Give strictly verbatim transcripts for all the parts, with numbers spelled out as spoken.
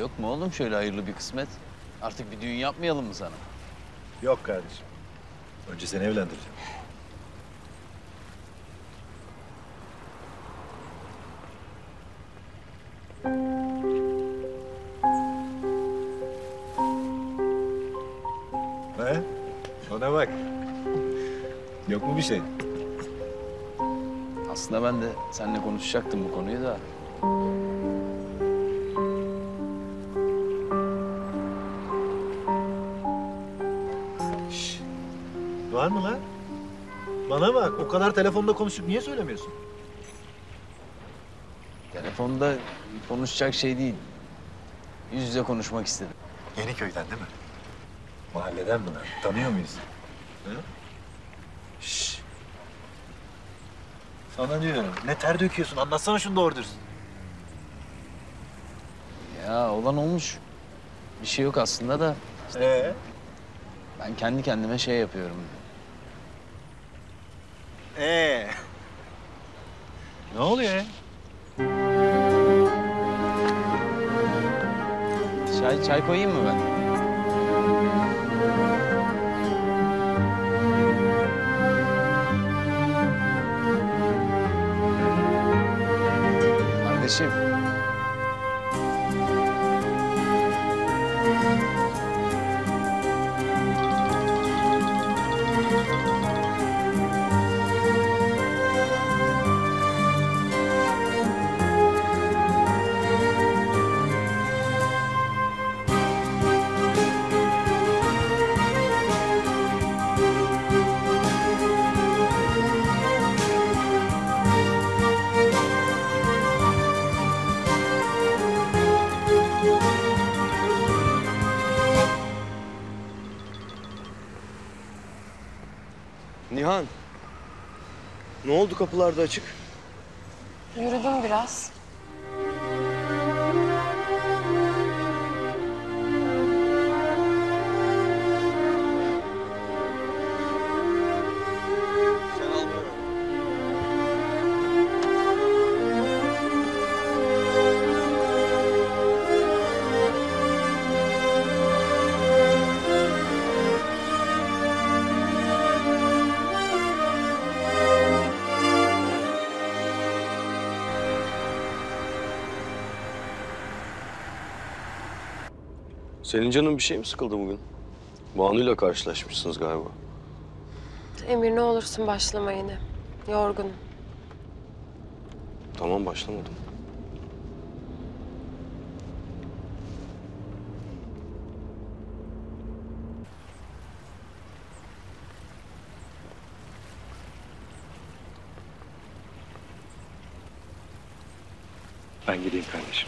Yok mu oğlum şöyle hayırlı bir kısmet? Artık bir düğün yapmayalım mı sana? Yok kardeşim. Önce seni evlendireceğim. He? Ona bak. Yok mu bir şey? Aslında ben de seninle konuşacaktım bu konuyu da. Şş. Var mı lan? Bana bak, o kadar telefonda konuştuk, niye söylemiyorsun? Telefonda konuşacak şey değil. Yüz yüze konuşmak istedim. Yeniköy'den değil mi? Mahalleden bunlar. Tanıyor muyuz? Hı? Şşş. Sana diyorum. Ne ter döküyorsun? Anlatsana şunu doğru dürüst. Ya olan olmuş. Bir şey yok aslında da Ee? ben kendi kendime şey yapıyorum. Ee? Ne oluyor ya? Çay, çay koyayım mı ben? Kardeşim. Nihan. Ne oldu kapılarda açık? Yürüdüm biraz. Sen al bunu. Senin canın bir şey mi sıkıldı bugün? Banu'yla karşılaşmışsınız galiba. Emir ne olursun başlama yine. Yorgunum. Tamam, başlamadım. Ben gideyim kardeşim.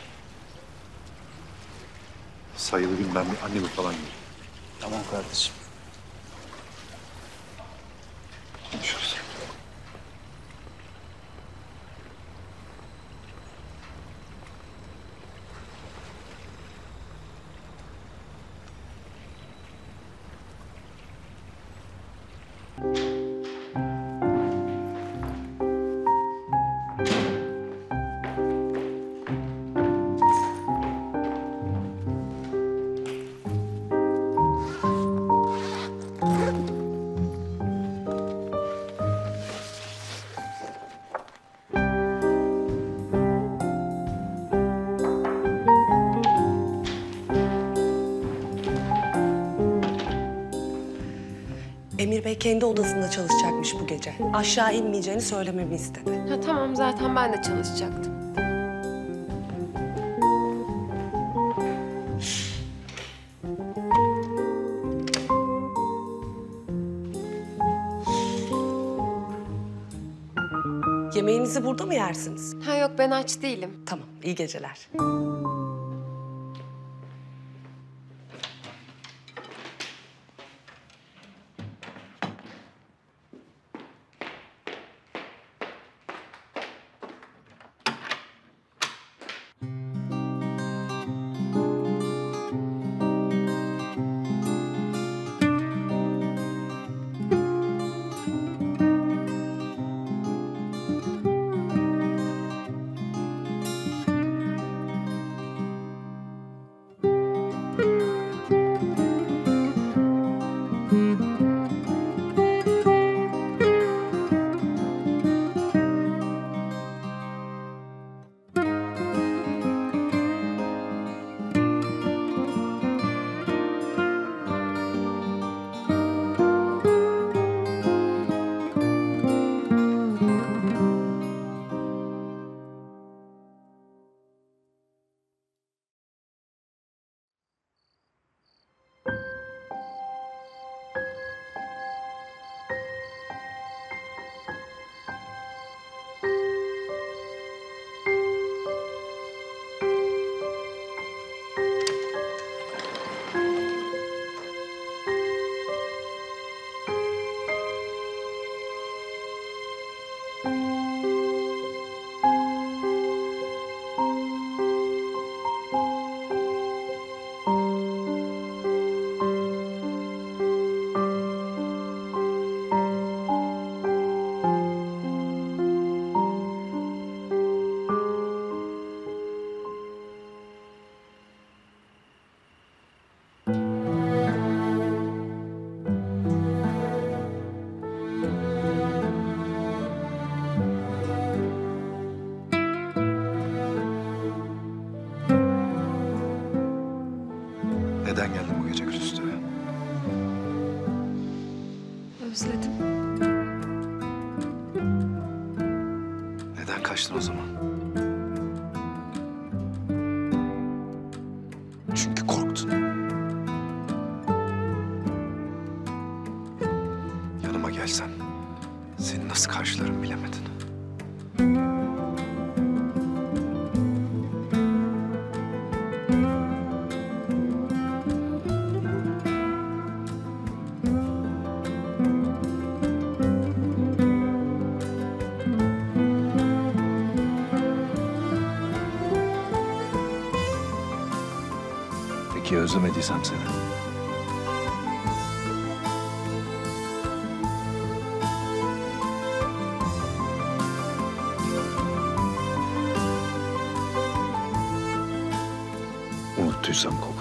Sayılı gün ben bir annemi falan göreyim. Tamam kardeşim. Konuşuruz. Emir Bey kendi odasında çalışacakmış bu gece. Aşağı inmeyeceğini söylememi istedi. Ya tamam zaten ben de çalışacaktım. Yemeğinizi burada mı yersiniz? Ha yok ben aç değilim. Tamam, iyi geceler. Neden kaçtın o zaman? Çünkü korktun. Yanıma gelsen seni nasıl karşılarım bilemedin. Peki özlemediysem seni? Unuttuysam kork.